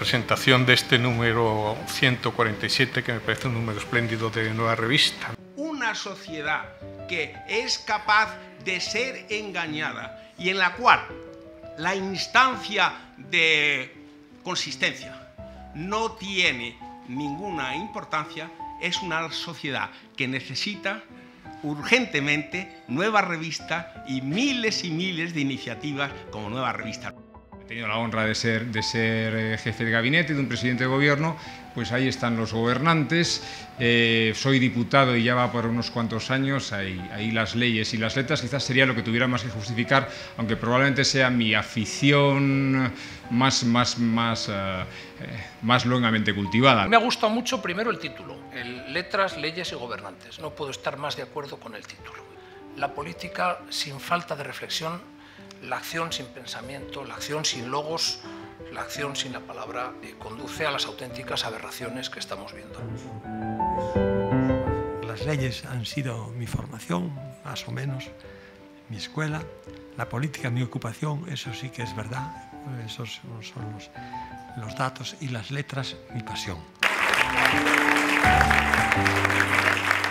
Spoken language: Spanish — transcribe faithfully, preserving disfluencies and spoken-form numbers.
presentación de este número ciento cuarenta y siete, que me parece un número espléndido de Nueva Revista. Una sociedad que es capaz de ser engañada y en la cual la instancia de consistencia no tiene ninguna importancia, es una sociedad que necesita urgentemente Nueva Revista y miles y miles de iniciativas como Nueva Revista. He tenido la honra de ser, de ser jefe de gabinete de un presidente de gobierno, pues ahí están los gobernantes. Eh, soy diputado y ya va por unos cuantos años, ahí, ahí las leyes y las letras quizás sería lo que tuviera más que justificar, aunque probablemente sea mi afición más, más, más, uh, eh, más longamente cultivada. Me ha gustado mucho primero el título, el Letras, Leyes y Gobernantes. No puedo estar más de acuerdo con el título. La política sin falta de reflexión, la acción sin pensamiento, la acción sin logos, la acción sin la palabra eh, conduce a las auténticas aberraciones que estamos viendo. Las leyes han sido mi formación, más o menos, mi escuela. La política, mi ocupación, eso sí que es verdad. Esos son los, los datos, y las letras, mi pasión.